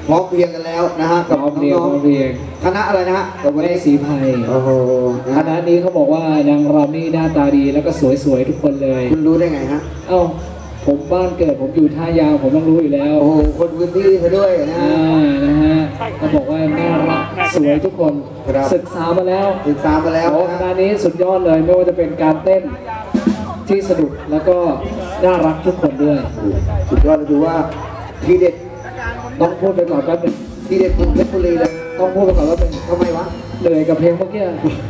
พร้อมเพรียงกันแล้วนะฮะกับน้องๆคณะอะไรนะฮะแม่ศรีไพรโอ้โหคณะนี้เขาบอกว่านางรำนี่หน้าตาดีแล้วก็สวยๆทุกคนเลยคุณรู้ได้ไงฮะผมบ้านเกิดผมอยู่ท่ายาวผมต้องรู้อยู่แล้วโอ้โหคนพื้นที่เขาด้วยนะฮะเขาบอกว่าน่ารักสวยทุกคนศึกษามาแล้วคณะนี้สุดยอดเลยไม่ว่าจะเป็นการเต้นที่สนุกแล้วก็น่ารักทุกคนด้วยสุดยอดเลยดูว่าทีเด็ดต้องพูดไปก่อนว่าเป็นทีเด็ดคุณเพชรบุรีเลยต้องพูดไปก่อนว่าเป็นทำไมวะเหนื่อยกับเพลงเมื่อกี้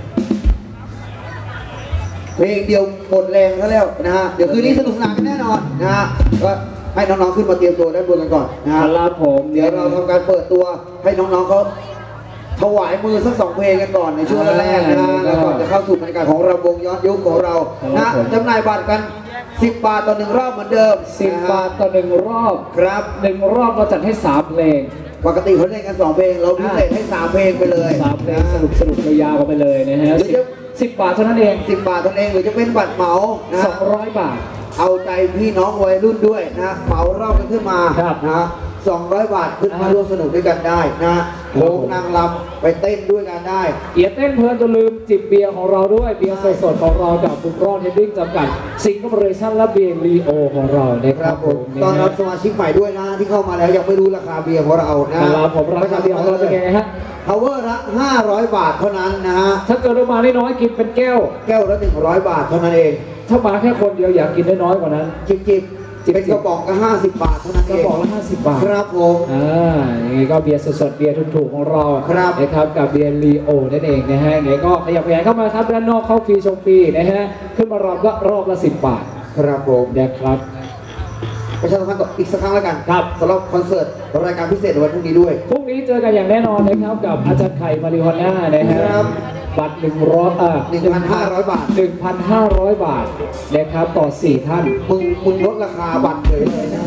เพลงเดียวหมดแรงซะแล้วนะฮะเดี๋ยวคืนนี้สนุกสนานกันแน่นอนนะฮะก็ให้น้องๆขึ้นมาเตรียมตัวด้านบนกันก่อนนะฮะเดี๋ยวเราทำการเปิดตัวให้น้องๆเขาถวายมือสัก2เพลงกันก่อนในช่วงแรกนะแล้วก่อนจะเข้าสู่บรรยากาศของระวงย้อนยุคของเรานะจำหน่ายบัตรกัน10 บาทต่อ1 รอบเหมือนเดิม 10 บาทต่อ1 รอบครับ 1 รอบเราจัดให้3 เพลงปกติเขาเล่นกัน2 เพลงเราพิเศษให้3 เพลงไปเลย 3 เพลงสนุกยาวๆกันไปเลยนะฮะ10 บาทเท่านั้นเอง 10 บาทเท่านั้นเองหรือจะเป็นบัตรเหมา 200 บาทเอาใจพี่น้องวัยรุ่นด้วยนะเหมารอบกันขึ้นมานะ200 บาทขึ้นมาร่วมสนุกด้วยกันได้นะโค้งนางรำไปเต้นด้วยกันได้เต้นเพลินจนลืมจิบเบียร์ของเราด้วยเบียร์สดๆของเรากับบุกรอนเฮดดิ้งจำกัดซิงคโปร์เรชั่นและเบียร์ลีโอของเรานะครับผมตอนรับสมาชิกใหม่ด้วยนะที่เข้ามาแล้วยังไม่รู้ราคาเบียร์ของเรานะครับผมราคาเบียร์ของเราเป็นไงฮะ Power ละ500 บาทเท่านั้นนะฮะถ้าเกิดเรามาได้น้อยกินเป็นแก้วละ100 บาทเท่านั้นเองถ้ามาแค่คนเดียวอยากกินได้น้อยกว่านั้นจิบเป็นกระป๋องก็50 บาทเท่านั้นเองกระป๋องละ50 บาทครับผมนี่ก็เบียร์สดๆเบียร์ถูกๆของเรานะครับกับเบียร์ลีโอนั่นเองนะฮะนี่ก็ขยับขยายเข้ามาครับด้านนอกเข้าฟรีชมฟรีนะฮะขึ้นมารอบก็รอบละ10 บาทครับผมนะครับประชาสัมพันธ์อีกสักครั้งแล้วกันครับสำหรับคอนเสิร์ตรายการพิเศษในวันพรุ่งนี้ด้วยพรุ่งนี้เจอกันอย่างแน่นอนนะครับกับอาจารย์ไข่มาริฮอน่านะครับบัตร 1,500 บาท 1,500 บาทนะครับต่อ4 ท่านมึงลดราคาบัตรเลยนะ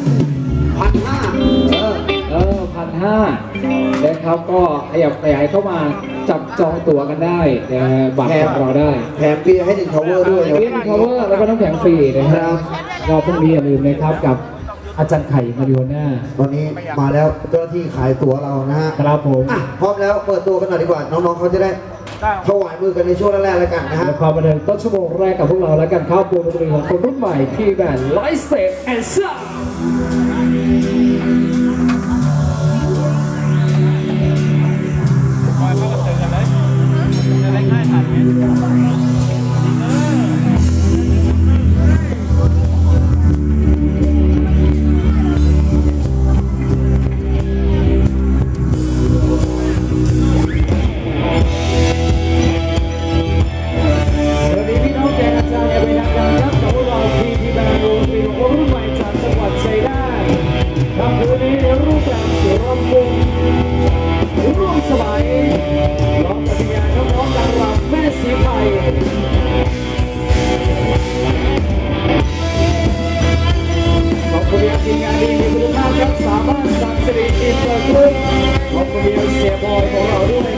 1,500นะครับก็ขยับขยายเข้ามาจับจองตั๋วกันได้บัตรของเราได้แถมเบียร์ให้1 cover ด้วยเบียร์1 cover แล้วก็น้ำแข็งฟรีนะครับก็พรุ่งนี้อย่าลืมนะครับกับอาจารย์ไข่มาริโอน่าวันนี้มาแล้วเจ้าหน้าที่ขายตั๋วเรานะฮะครับผมพร้อมแล้วเปิดตัวกันหน่อยดีกว่าน้องๆเขาจะได้ถวายมือกันในช่วงแรกๆแล้วกันนะฮะความบันเทิงต้นชั่วโมงแรกกับพวกเราแล้วกันครับวงดนตรีของคนรุ่นใหม่ที่แบนด์ไลฟ์สเตจแอนด์ซ่าทีมงานดีมีคุณภาพครับสามารถสั่งสิริอินเตอร์กรุ๊ปขอบคุณเสียบอยของเราด้วย